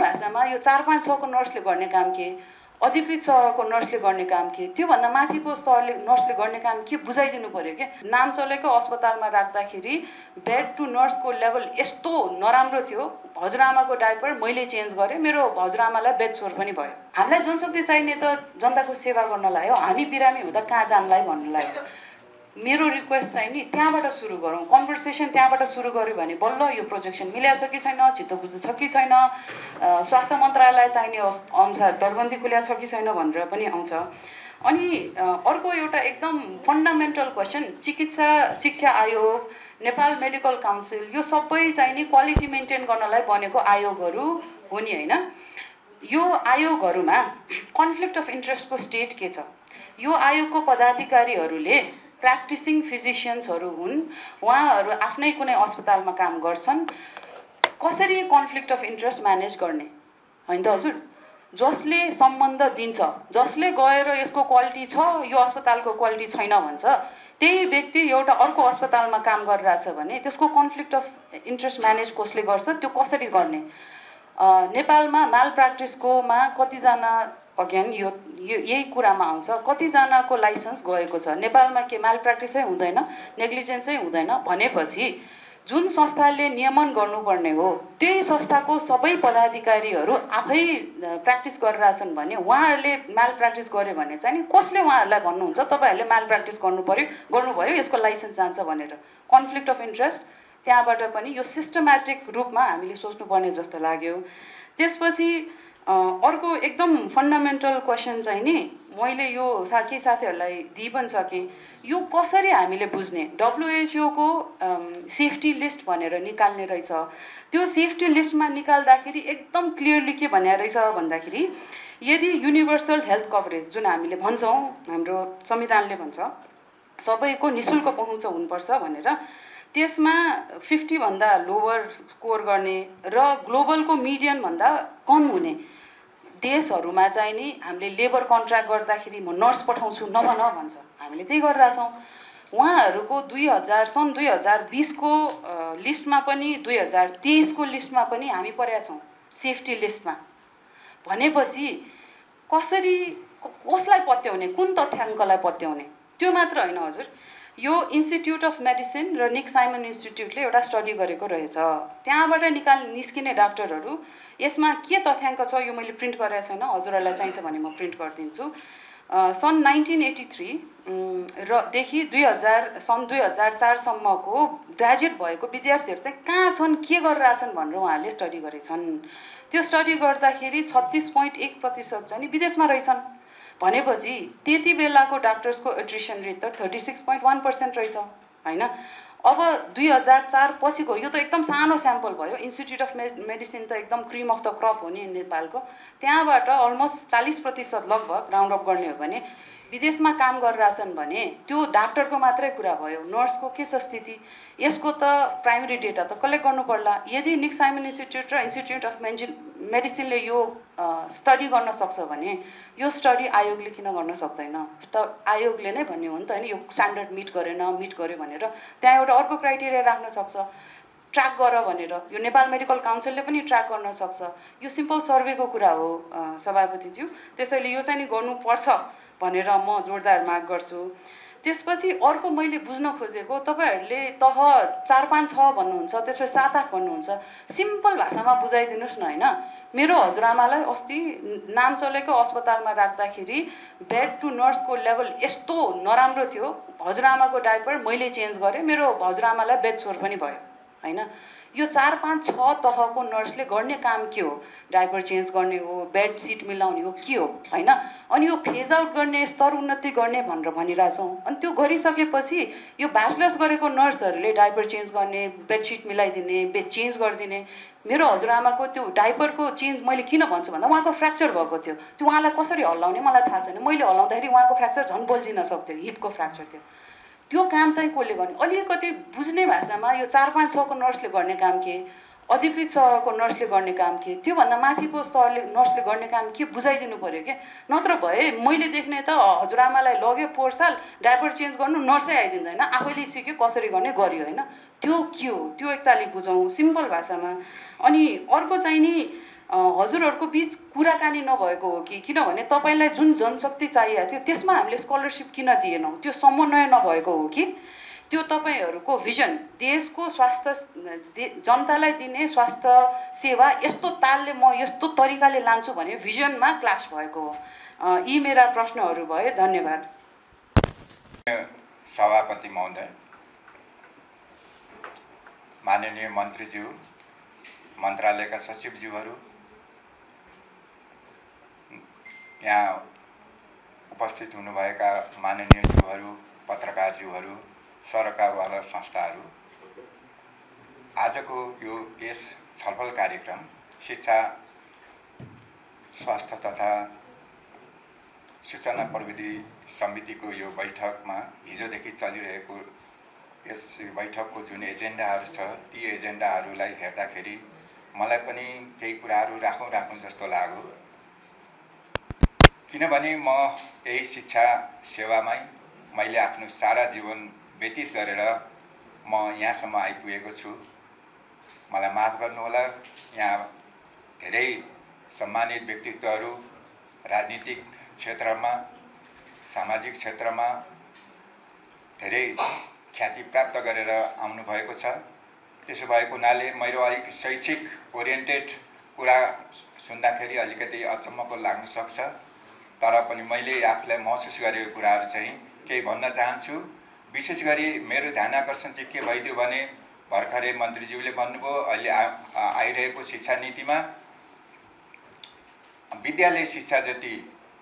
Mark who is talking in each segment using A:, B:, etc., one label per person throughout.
A: भाषामा यो 4-5 6 को नर्सले गर्ने काम के, अधिकृत सहको नर्सले गर्ने काम के, त्योभन्दा माथिको स्तरले नर्सले गर्ने काम के बुझाइदिनु पर्यो के। नाम चलेको अस्पतालमा राख्दाखेरि बेड टु नर्सको लेभल यस्तो नराम्रो थियो, हजुरआमाको डाइपर मैले चेन्ज गरेँ, मेरो हजुरआमालाई बेड सोर पनि भयो। हामीलाई जनशक्ति चाहिने त जनताको सेवा गर्नलाई हो, हामी बिरामी हुँदा कहाँ जानलाई भन्नलाई हो। मेरो रिक्वेस्ट चाहिँ नि त्यहाँबाट सुरु गरौँ, कन्भर्सेसन त्यहाँबाट सुरु गऱ्यो भने बल्ल यो प्रोजेक्सन मिलाएको छ कि छैन, चित्त बुझ्दो छ कि छैन, स्वास्थ्य मन्त्रालय चाहिने अनुसार दरबन्दी खुल्या छ कि छैन भनेर पनि आउँछ। अनि अर्को एउटा एकदम फन्डामेन्टल क्वेसन, चिकित्सा शिक्षा आयोग, नेपाल मेडिकल काउन्सिल, यो सबै चाहिँ नि क्वालिटी मेन्टेन गर्नलाई बनेको आयोगहरू हो नि होइन। यो आयोगहरूमा कन्फ्लिक्ट अफ इन्ट्रेस्टको स्टेट के छ? यो आयोगको पदाधिकारीहरूले प्र्याक्टिसिङ फिजिसियन्सहरू हुन्, उहाँहरू आफ्नै कुनै अस्पतालमा काम गर्छन्। कसरी कन्फ्लिक्ट अफ इन्ट्रेस्ट म्यानेज गर्ने होइन त हजुर? जसले सम्बन्ध दिन्छ, जसले गएर यसको क्वालिटी छ, यो अस्पतालको क्वालिटी छैन भन्छ, त्यही व्यक्ति एउटा अर्को अस्पतालमा काम गरिरहेछ भने त्यसको कन्फ्लिक्ट अफ इन्ट्रेस्ट म्यानेज कसले गर्छ, त्यो कसरी गर्ने? नेपालमा माल प्र्याक्टिसकोमा कतिजना, अगेन यो यही कुरामा आउँछ, कतिजनाको लाइसेन्स गएको छ। नेपालमा के माल प्र्याक्टिसै हुँदैन, नेग्लिजेन्सै हुँदैन भनेपछि जुन संस्थाले नियमन गर्नुपर्ने हो त्यही संस्थाको सबै पदाधिकारीहरू आफै प्र्याक्टिस गरिरहेछन् भने उहाँहरूले माल प्र्याक्टिस गर्यो भने चाहिँ नि कसले उहाँहरूलाई भन्नुहुन्छ तपाईँहरूले माल प्र्याक्टिस गर्नुभयो, यसको लाइसेन्स जान्छ भनेर? कन्फ्लिक्ट अफ इन्ट्रेस्ट त्यहाँबाट पनि यो सिस्टमेटिक रूपमा हामीले सोच्नुपर्ने जस्तो लाग्यो। त्यसपछि अर्को एकदम फन्डामेन्टल क्वेसन चाहिँ नि मैले यो साथीहरूलाई दिइ पनि सकेँ, यो कसरी हामीले बुझ्ने? WHO को सेफ्टी लिस्ट भनेर निकाल्ने रहेछ। त्यो सेफ्टी लिस्टमा निकाल्दाखेरि एकदम क्लियरली के भन्ने रहेछ भन्दाखेरि यदि युनिभर्सल हेल्थ कभरेज जुन हामीले भन्छौँ, हाम्रो संविधानले भन्छ सबैको निःशुल्क पहुँच हुनुपर्छ भनेर, त्यसमा 50 भन्दा लोवर स्कोर गर्ने र ग्लोबलको मिडियन भन्दा कम हुने देशहरूमा चाहिँ नि हामीले लेबर कन्ट्र्याक्ट गर्दाखेरि म नर्स पठाउँछु नभन भन्छ, हामीले त्यही गरिरहेछौँ। उहाँहरूको सन् 2020 को लिस्टमा पनि 2023 को लिस्टमा पनि हामी परेका छौँ सेफ्टी लिस्टमा। भनेपछि कसलाई पत्याउने, कुन तथ्याङ्कलाई पत्याउने? त्यो मात्र होइन हजुर, यो इन्स्टिट्युट अफ मेडिसिन र निक साइमन इन्स्टिट्युटले एउटा स्टडी गरेको रहेछ। त्यहाँबाट निस्किने डाक्टरहरू यसमा के तथ्याङ्क छ यो मैले प्रिन्ट गरेको छैन, हजुरहरूलाई चाहिन्छ भने म प्रिन्ट गरिदिन्छु। सन् 1983 देखि सन् 2004 सम्मको ग्रेजुएट भएको विद्यार्थीहरू चाहिँ कहाँ छन्, के गरिरहेछन् भनेर उहाँहरूले स्टडी गरेछन्। त्यो स्टडी गर्दाखेरि 36.1% चाहिँ विदेशमा रहेछन्। भनेपछि त्यति बेलाको डाक्टर्सको एट्रिसन रेट त 36.1% रहेछ होइन। अब 2004 पछिको यो त एकदम सानो स्याम्पल भयो, इन्स्टिट्युट अफ मेडिसिन त एकदम क्रिम अफ द क्रप हो नि नेपालको, त्यहाँबाट अलमोस्ट 40% लगभग राउन्ड अप गर्ने हो भने विदेशमा काम गरिरहेछन् भने त्यो डाक्टरको मात्रै कुरा भयो। नर्सको के छ स्थिति, यसको त प्राइमेरी डेटा त कलेक्ट गर्नु पर्ला। यदि निक साइमन इन्स्टिट्युट र इन्स्टिट्युट अफ मेडिसिनले यो स्टडी गर्न सक्छ भने यो स्टडी आयोगले किन गर्न सक्दैन? त आयोगले नै भन्ने हो नि त होइन, यो स्ट्यान्डर्ड मिट गर्यो भनेर त्यहाँ एउटा अर्को क्राइटेरिया राख्न सक्छ, ट्र्याक गर भनेर। यो नेपाल मेडिकल काउन्सिलले पनि ट्र्याक गर्न सक्छ। यो सिम्पल सर्वेको कुरा हो सभापतिज्यू, त्यसैले यो चाहिँ नि गर्नुपर्छ भनेर म जोरदार माग गर्छु। त्यसपछि अर्को मैले बुझ्न खोजेको, तपाईँहरूले तह 4-5 6 भन्नुहुन्छ, त्यसपछि 7-8 भन्नुहुन्छ, सिम्पल भाषामा बुझाइदिनुहोस् न होइन। मेरो हजुरआमालाई अस्ति नाम चलेको अस्पतालमा राख्दाखेरि बेड टु नर्सको लेभल यस्तो नराम्रो थियो, हजुरआमाको डाइपर मैले चेन्ज गरेँ, मेरो हजुरआमालाई बेड सोर पनि भयो होइन। यो 4-5 6 तहको नर्सले गर्ने काम के हो? डाइपर चेन्ज गर्ने हो, बेड सिट मिलाउने हो, के हो होइन। अनि यो फेज आउट गर्ने, स्तर उन्नति गर्ने भनेर भनिरहेछौँ। अनि त्यो गरिसकेपछि यो ब्याचलर्स गरेको नर्सहरूले डाइपर चेन्ज गर्ने, बेडसिट मिलाइदिने, बेड चेन्ज गरिदिने। मेरो हजुरआमाको त्यो डाइपरको चेन्ज मैले किन भन्छु भन्दा उहाँको फ्र्याक्चर भएको थियो, त्यो उहाँलाई कसरी हल्लाउने मलाई थाहा छैन। मैले हल्लाउँदाखेरि उहाँको फ्र्याक्चर झन् बल्झिन सक्थ्यो, हिपको फ्र्याक्चर थियो। त्यो काम चाहिँ कसले गर्ने? अलिकति बुझ्ने भाषामा यो 4-5 6 को नर्सले गर्ने काम के, अधिकृत सहको नर्सले गर्ने काम के, त्योभन्दा माथिको स्तरले नर्सले गर्ने काम के बुझाइदिनु पर्यो के। नत्र भए मैले देख्ने त हजुरआमालाई लग्यो पोहोर साल डाइपर चेन्ज गर्नु, नर्सै आइदिँदैन, आफैले सिक्यो कसरी गर्ने गर्यो होइन। त्यो के हो? त्यो एकताली बुझौँ सिम्पल भाषामा। अनि अर्को चाहिँ नि हजुरहरूको बिच कुराकानी नभएको हो कि किनभने तपाईँलाई जुन जनशक्ति चाहिएको थियो त्यसमा हामीले स्कलरसिप किन दिएनौँ, त्यो समन्वय नभएको हो कि त्यो तपाईँहरूको भिजन देशको स्वास्थ्य जनतालाई दिने स्वास्थ्य सेवा यस्तो तालले म यस्तो तरिकाले लान्छु भने भिजनमा क्लास भएको हो। यी मेरा प्रश्नहरू भए। धन्यवाद।
B: सभापति महोदय, माननीय मन्त्रीज्यू, मन्त्रालयका सचिवज्यूहरू, यहाँ उपस्थित हुनुभएका माननीय ज्यूहरू, पत्रकारज्यूहरू, सरकारवाला संस्थाहरू, आजको यस छलफल कार्यक्रम शिक्षा, स्वास्थ्य तथा सूचना प्रविधि समितिको यो बैठकमा हिजोदेखि चलिरहेको यस बैठकको जुन एजेन्डाहरू छ ती एजेन्डाहरूलाई हेर्दाखेरि मलाई पनि केही कुराहरू राखौँ जस्तो लाग्यो। किनभने म यही शिक्षा सेवामै मैले आफ्नो सारा जीवन व्यतीत गरेर म यहाँसम्म आइपुगेको छु। मलाई माफ गर्नुहोला, यहाँ धेरै सम्मानित व्यक्तित्वहरू राजनीतिक क्षेत्रमा, सामाजिक क्षेत्रमा धेरै ख्याति प्राप्त गरेर आउनुभएको छ। त्यसो भएको हुनाले मेरो अलिक शैक्षिक ओरिएन्टेड कुरा सुन्दाखेरि अलिकति अचम्मको लाग्न सक्छ, तर पनि मैले आफूलाई महसुस गरेको कुराहरू चाहिँ केही भन्न चाहन्छु। विशेष गरी मेरो ध्यान आकर्षण चाहिँ के भइदियो भने भर्खरै मन्त्रीज्यूले भन्नुभयो अहिले आइरहेको शिक्षा नीतिमा विद्यालय शिक्षा जति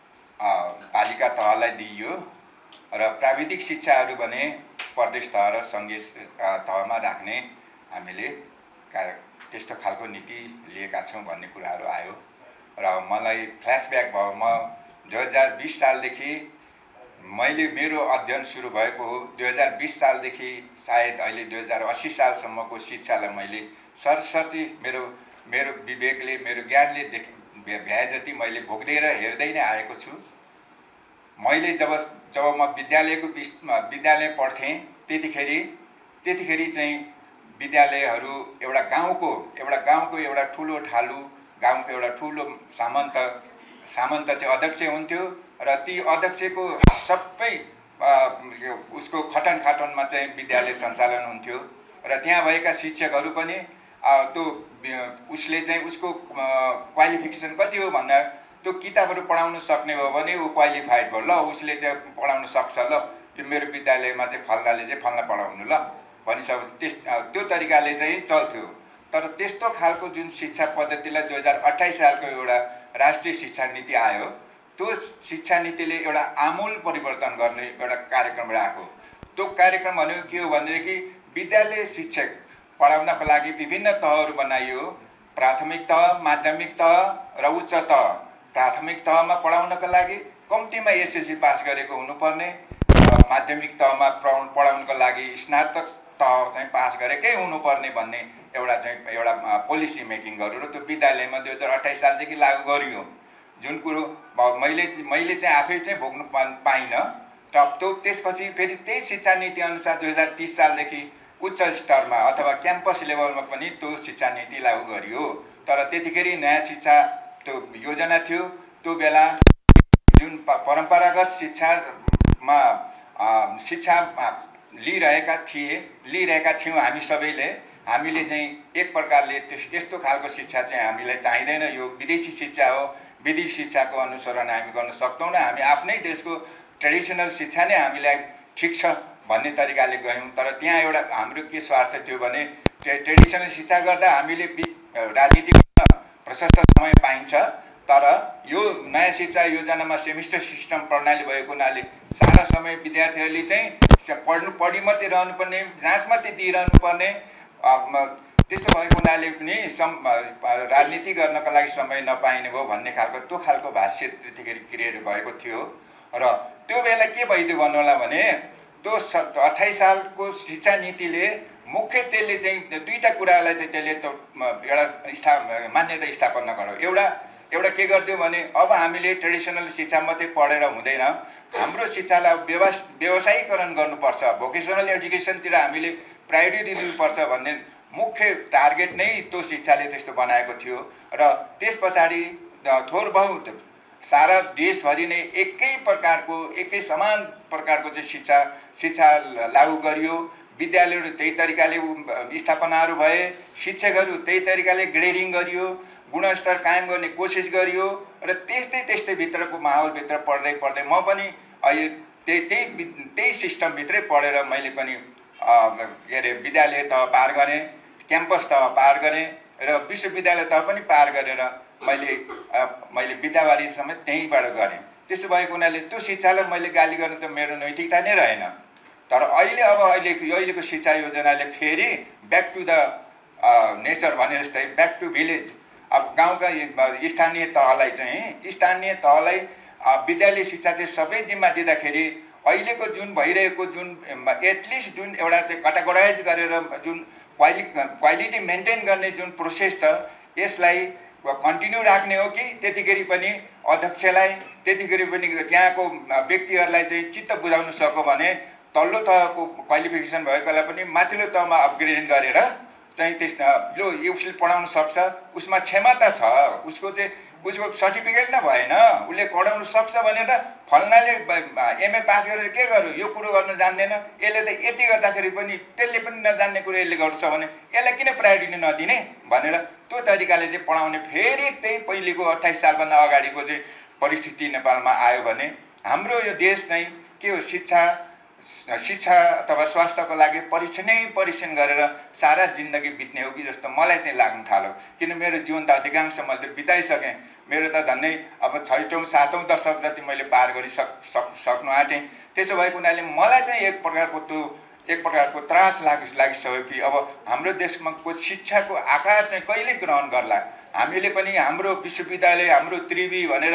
B: पालिका तहलाई दिइयो र प्राविधिक शिक्षाहरू भने प्रदेश तह र सङ्घीय तहमा राख्ने हामीले त्यस्तो खालको नीति लिएका छौँ भन्ने कुराहरू आयो र मलाई फ्ल्यासब्याक भयो। म 2020 सालदेखि मैले मेरो अध्ययन सुरु भएको हो। 2020 सालदेखि सायद अहिले 2080 सालसम्मको शिक्षालाई मैले सरसर्ती मेरो विवेकले, मेरो ज्ञानले भ्याए जति मैले भोग्दै र हेर्दै नै आएको छु। मैले जब म विद्यालय पढ्थेँ त्यतिखेर चाहिँ विद्यालयहरू एउटा गाउँको एउटा ठुलो ठालु गाउँको एउटा ठुलो सामन्त चाहिँ अध्यक्ष हुन्थ्यो र ती अध्यक्षको सबै उसको खटन खाटनमा चाहिँ विद्यालय सञ्चालन हुन्थ्यो र त्यहाँ भएका शिक्षकहरू पनि त्यो उसले चाहिँ उसको क्वालिफिकेसन कति हो भन्दा त्यो किताबहरू पढाउन सक्ने भयो भने ऊ क्वालिफाइड भयो, ल उसले चाहिँ पढाउन सक्छ, ल यो मेरो विद्यालयमा चाहिँ फल्नाले चाहिँ फल्ना पढाउनु ल भनिसकेपछि त्यो तरिकाले चाहिँ चल्थ्यो। तर त्यस्तो खालको जुन शिक्षा पद्धतिलाई 2028 सालको एउटा राष्ट्रिय शिक्षा नीति आयो, त्यो शिक्षा नीतिले एउटा आमूल परिवर्तन गर्ने एउटा कार्यक्रम राख्यो। त्यो कार्यक्रम भनेको के हो भनेदेखि विद्यालय शिक्षक पढाउनको लागि विभिन्न तहहरू बनाइयो। प्राथमिक तह, माध्यमिक तह र उच्च तह। प्राथमिक तहमा पढाउनको लागि कम्तीमा एसएलसी पास गरेको हुनुपर्ने, माध्यमिक तहमा पढाउनको लागि स्नातक तह चाहिँ पास गरेकै हुनुपर्ने भन्ने एउटा पोलिसी मेकिङ गर्यो र त्यो विद्यालयमा 2028 सालदेखि लागू गरियो। जुन कुरो मैले चाहिँ आफै चाहिँ भोग्नु पाइनँ। त्यो त्यसपछि फेरि त्यही शिक्षा नीति अनुसार 2030 सालदेखि उच्च स्तरमा अथवा क्याम्पस लेभलमा पनि त्यो शिक्षा नीति लागू गरियो। तर त्यतिखेर नयाँ शिक्षा त्यो योजना थियो। त्यो बेला जुन परम्परागत शिक्षामा शिक्षा लिइरहेका थियौँ हामी सबैले, हामीले चाहिँ एक प्रकारले यस्तो खालको शिक्षा चाहिँ हामीलाई चाहिँदैन, यो विदेशी शिक्षा हो, विदेशी शिक्षाको अनुसरण हामी गर्न सक्दैनौँ, हामी आफ्नै देशको ट्रेडिसनल शिक्षा नै हामीलाई ठिक छ भन्ने तरिकाले गयौँ। तर त्यहाँ एउटा हाम्रो के स्वार्थ थियो भने ट्रेडिसनल शिक्षा गर्दा हामीले राजनीति गर्न प्रशस्त समय पाइन्छ, तर यो नयाँ शिक्षा योजनामा सेमिस्टर सिस्टम प्रणाली भएको हुनाले सारा समय विद्यार्थीहरूले चाहिँ पढि मात्रै रहनुपर्ने, जाँच मात्रै दिइरहनु पर्ने, त्यस्तो भएको हुनाले पनि राजनीति गर्नका लागि समय नपाइने भयो भन्ने खालको त्यो खालको भाष्य त्यतिखेर क्रिएट भएको थियो। र त्यो बेला के भइदियो भन्नु होला भने त्यो 28 सालको शिक्षा नीतिले मुख्य त्यसले चाहिँ दुईटा कुरालाई चाहिँ त्यसले एउटा मान्यता स्थापना गर्यो। एउटा के गरिदियो भने अब हामीले ट्रेडिसनल शिक्षा मात्रै पढेर हुँदैन, हाम्रो शिक्षालाई व्यावसायीकरण गर्नुपर्छ, भोकेसनल एजुकेसनतिर हामीले प्रायोरिटी दिनुपर्छ भन्ने मुख्य टार्गेट नै त्यो शिक्षाले त्यस्तो बनाएको थियो र त्यस पछाडि थोर बहुत सारा देशभरि नै एकै समान प्रकारको चाहिँ शिक्षा लागू गरियो। विद्यालयहरू त्यही तरिकाले स्थापनाहरू भए, शिक्षकहरू त्यही तरिकाले ग्रेडिङ गरियो, गुणस्तर कायम गर्ने कोसिस गरियो र त्यस्तै भित्रको माहौलभित्र पढ्दै म पनि अहिले त्यही सिस्टमभित्रै पढेर मैले पनि के अरे विद्यालय तह पार गरेँ, क्याम्पस तह पार गरेँ र विश्वविद्यालय तह पनि पार गरेर मैले विद्यावारी समेत त्यहीँबाट गरेँ। त्यसो भएको हुनाले त्यो शिक्षालाई मैले गाली गर्नु त मेरो नैतिकता नै रहेन। तर अहिलेको शिक्षा योजनाले फेरि ब्याक टु द नेचर भने जस्तै ब्याक टु भिलेज, अब गाउँका स्थानीय तहलाई विद्यालय शिक्षा चाहिँ सबै जिम्मा दिँदाखेरि अहिलेको जुन भइरहेको जुन एटलिस्ट जुन एउटा चाहिँ कैटेगोराइज गरेर जुन क्वालिटी मेन्टेन गर्ने जुन प्रोसेस छ यसलाई कन्टिन्यू राख्ने हो कि त्यतिखेर पनि अध्यक्षलाई त्यतिखेर पनि त्यहाँको व्यक्तिहरूलाई चाहिँ चित्त बुझाउन सक्यो भने तल्लो तहको क्वालिफिकेसन भएकोलाई पनि माथिल्लो तहमा अपग्रेड गरेर चाहिँ त्यसमा यो उसले पढाउन सक्छ, उसमा क्षमता छ, उसको सर्टिफिकेट नै भएन, उसले पढाउन सक्छ भने त फल्नाले एमए पास गरेर के गर्यो, यो कुरो गर्न जान्दैन, यसले त यति गर्दाखेरि पनि त्यसले पनि नजान्ने कुरो यसले गर्छ भने यसलाई किन प्रायोरिटी नदिने भनेर त्यो तरिकाले चाहिँ पढाउने फेरि त्यही पहिलेको 28 सालभन्दा अगाडिको चाहिँ परिस्थिति नेपालमा आयो भने हाम्रो यो देश चाहिँ के हो, शिक्षा अथवा स्वास्थ्यको लागि परीक्षण गरेर सारा जिन्दगी बित्ने हो कि जस्तो मलाई चाहिँ लाग्न थाल्यो। किन मेरो जीवन त अधिकांश मैले बिताइसकेँ, मेरो त झन्डै अब 6औं 7औं दशक जति मैले पार गरिसक्नु आँटेँ। त्यसो भएको हुनाले मलाई चाहिँ एक प्रकारको त्रास लागिसक्यो कि अब हाम्रो देशमा शिक्षाको आकार चाहिँ कहिले ग्रहण गर्ला, हामीले पनि हाम्रो विश्वविद्यालय हाम्रो त्रिवी भनेर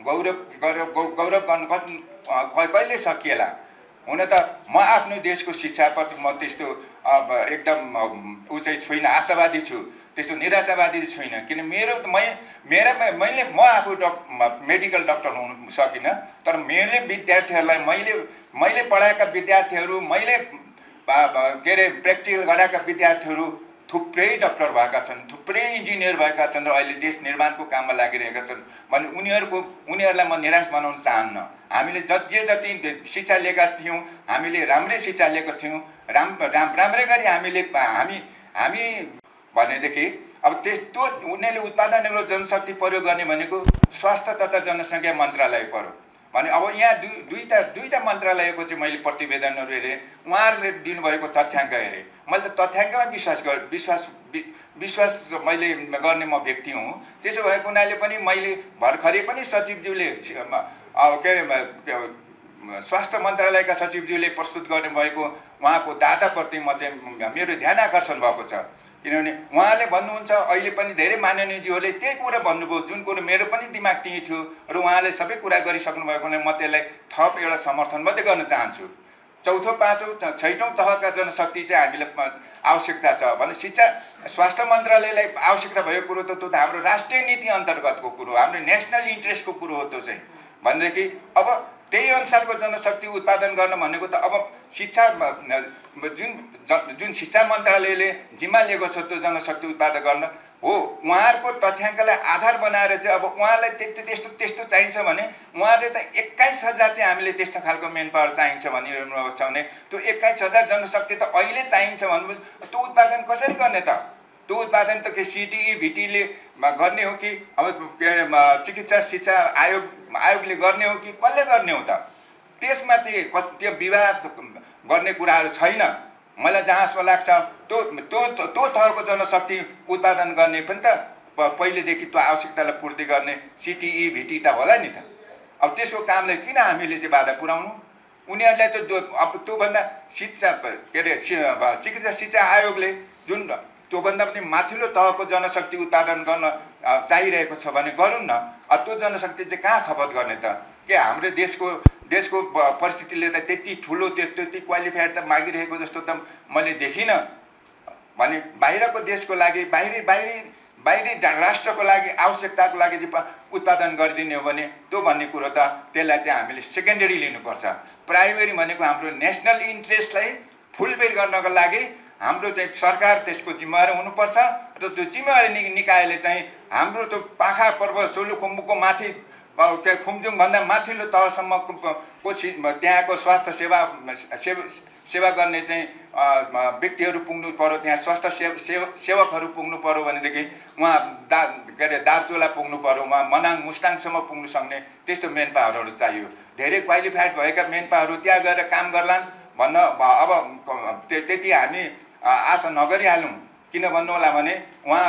B: गौरव गर्न कहिले सकिएला। हुन त म आफ्नो देशको शिक्षाप्रति म त्यस्तो एकदम ऊ चाहिँ छुइनँ, आशावादी छु, त्यस्तो निराशावादी छुइनँ। किन मैले आफू मेडिकल डक्टर हुन सकिनँ, तर मैले विद्यार्थीहरूलाई मैले पढाएका विद्यार्थीहरू, मैले के अरे प्र्याक्टिकल गराएका विद्यार्थीहरू थुप्रै डक्टर भएका छन्, थुप्रै इन्जिनियर भएका छन् र अहिले देश निर्माणको काममा लागिरहेका छन् भने उनीहरूलाई म निराश बनाउन चाहन्न। हामीले जति शिक्षा लिएका थियौँ, हामीले राम्रै शिक्षा लिएको थियौँ, राम्रै गरी हामी भनेदेखि अब त्यो उनीहरूले उत्पादन गरेर जनशक्ति प्रयोग गर्ने भनेको स्वास्थ्य तथा जनसङ्ख्या मन्त्रालय पर्यो भने अब यहाँ दुईटा मन्त्रालयको चाहिँ मैले प्रतिवेदनहरू हेरेँ, उहाँहरूले दिनुभएको तथ्याङ्क हेरेँ, मैले त तथ्याङ्कमा विश्वास मैले गर्ने म व्यक्ति हुँ। त्यसो भएको हुनाले पनि मैले भर्खरै पनि सचिवज्यूले के अरे स्वास्थ्य मन्त्रालयका सचिवज्यूले प्रस्तुत गर्नुभएको उहाँको डाटाप्रति म चाहिँ मेरो ध्यान आकर्षण भएको छ। किनभने उहाँले भन्नुहुन्छ, अहिले पनि धेरै माननीयज्यूहरूले त्यही कुरा भन्नुभयो जुन कुरो मेरो पनि दिमाग त्यही थियो र उहाँले सबै कुरा गरिसक्नु भएको हुनाले म त्यसलाई थप एउटा समर्थन मात्रै गर्न चाहन्छु। 4औं 5औं 6औं तहका जनशक्ति चाहिँ हामीलाई आवश्यकता छ भने शिक्षा स्वास्थ्य मन्त्रालयलाई आवश्यकता भएको कुरो त त्यो त हाम्रो राष्ट्रिय नीति अन्तर्गतको कुरो, हाम्रो नेसनल इन्ट्रेस्टको कुरो हो। त्यो चाहिँ भनेदेखि अब त्यही अनुसारको जनशक्ति उत्पादन गर्न भनेको त अब शिक्षा जुन शिक्षा मन्त्रालयले जिम्मा लिएको छ त्यो जनशक्ति उत्पादन गर्न हो, उहाँहरूको तथ्याङ्कलाई आधार बनाएर चाहिँ अब उहाँलाई त्यस्तो चाहिन्छ भने उहाँले त 21,000 चाहिँ हामीले त्यस्तो खालको मेन पावर चाहिन्छ भनिरहनु छ भने त्यो 21,000 जनशक्ति त अहिले चाहिन्छ भनेपछि त्यो उत्पादन कसरी गर्ने त? त्यो उत्पादन त के सिटिई भिटीले गर्ने हो कि अब के अरे चिकित्सा शिक्षा आयोगले गर्ने हो कि कसले गर्ने हो त? त्यसमा चाहिँ त्यो विवाद गर्ने कुराहरू छैन। मलाई जहाँसम्म लाग्छ त्यो थरको जनशक्ति उत्पादन गर्ने पनि त पहिलेदेखि त्यो आवश्यकतालाई पूर्ति गर्ने सिटिई भिटी त होला नि त। अब त्यसको कामलाई किन हामीले चाहिँ बाधा पुर्याउनु? उनीहरूलाई चाहिँ अब त्योभन्दा शिक्षा के अरे चिकित्सा शिक्षा आयोगले जुन त्योभन्दा पनि माथिल्लो तहको जनशक्ति उत्पादन गर्न चाहिरहेको छ भने गरौँ न। त्यो जनशक्ति चाहिँ कहाँ खपत गर्ने त? के हाम्रो देशको परिस्थितिले त त्यति ठुलो त्यति क्वालिफाइड त मागिरहेको जस्तो त मैले देखिनँ। भने बाहिरको देशको लागि बाहिरी राष्ट्रको लागि आवश्यकताको लागि चाहिँ उत्पादन गरिदिने हो भने त्यो भन्ने कुरो त त्यसलाई चाहिँ हामीले सेकेन्डरी लिनुपर्छ। प्राइमेरी भनेको हाम्रो नेसनल इन्ट्रेस्टलाई फुलफिल गर्नको लागि हाम्रो चाहिँ सरकार त्यसको जिम्मेवारी हुनुपर्छ र त्यो जिम्मेवारी निकायले चाहिँ हाम्रो त्यो पाखा पर्वत सोलुखुम्बुको माथि के खुम्चुङभन्दा माथिल्लो तहसम्मको त्यहाँको स्वास्थ्य सेवा गर्ने चाहिँ व्यक्तिहरू पुग्नु पर्यो, त्यहाँ स्वास्थ्य सेवकहरू पुग्नु पर्यो भनेदेखि उहाँ के अरे दार्चुला पुग्नु पर्यो, उहाँ मनाङ मुस्ताङसम्म पुग्नु सक्ने त्यस्तो मेन पावरहरू चाहियो। धेरै क्वालिफाइड भएका मेन पावरहरू त्यहाँ गएर काम गर्लान् भन्न अब त्यति हामी आशा नगरिहालौँ। किन भन्नु होला भने उहाँ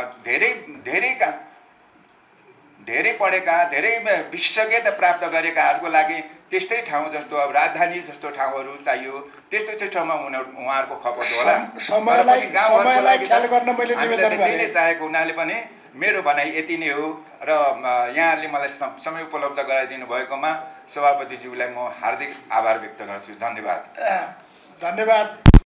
B: धेरै पढेका, धेरै विशेषज्ञता प्राप्त गरेकाहरूको लागि त्यस्तै ठाउँ जस्तो अब राजधानी जस्तो ठाउँहरू चाहियो। त्यस्तो ठाउँमा उहाँहरूको खपत होला।
C: समयलाई ख्याल गर्न मैले निवेदन गरेँ।
B: चाहेको हुनाले पनि मेरो भनाइ यति नै हो र यहाँहरूले मलाई समय उपलब्ध गराइदिनु भएकोमा सभापतिज्यूलाई म हार्दिक आभार व्यक्त गर्छु। धन्यवाद।